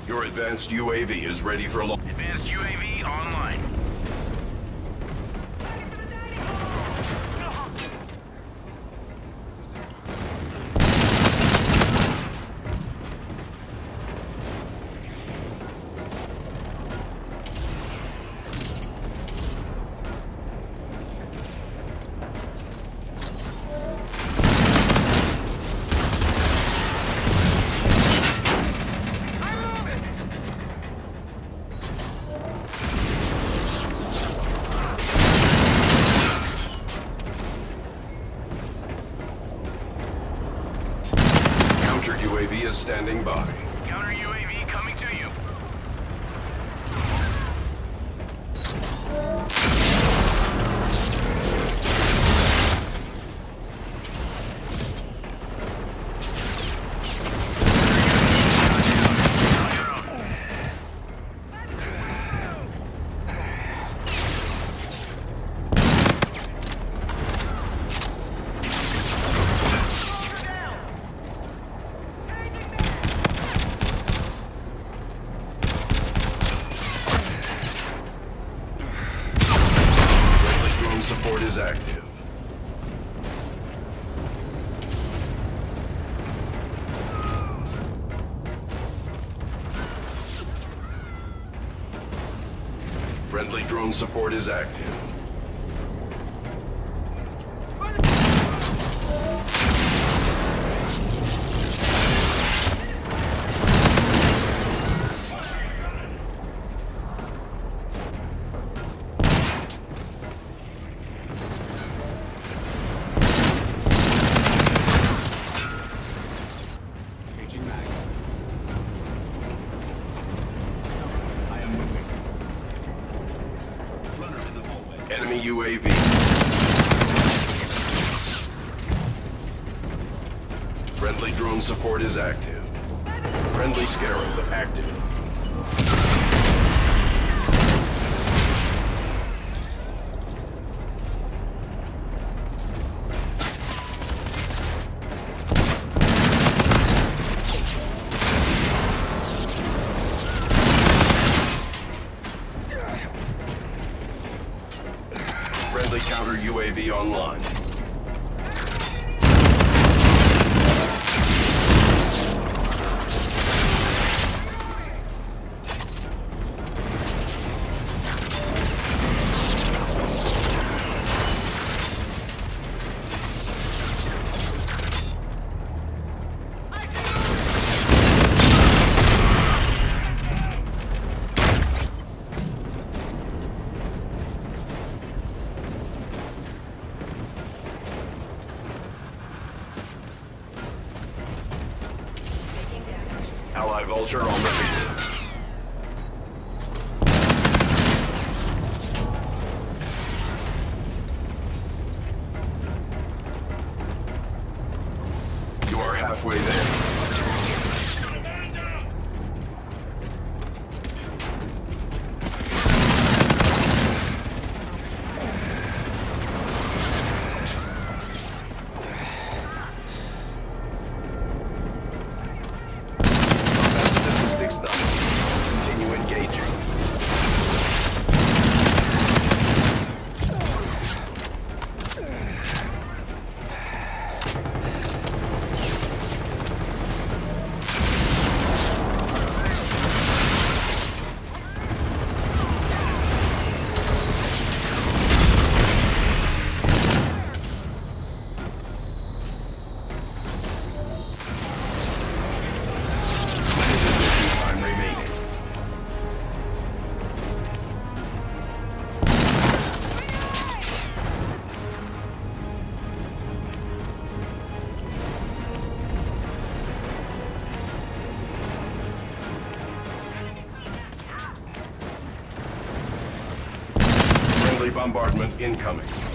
Your advanced UAV is ready for launch. Advanced UAV online. UAV is standing by. Counter UAV coming to you. Support is active. Friendly drone support is active. Enemy UAV. Friendly drone support is active. Friendly Scarab active. Friendly counter UAV online. Ally Vulture on the field. You are halfway there. Continue engaging. Bombardment incoming.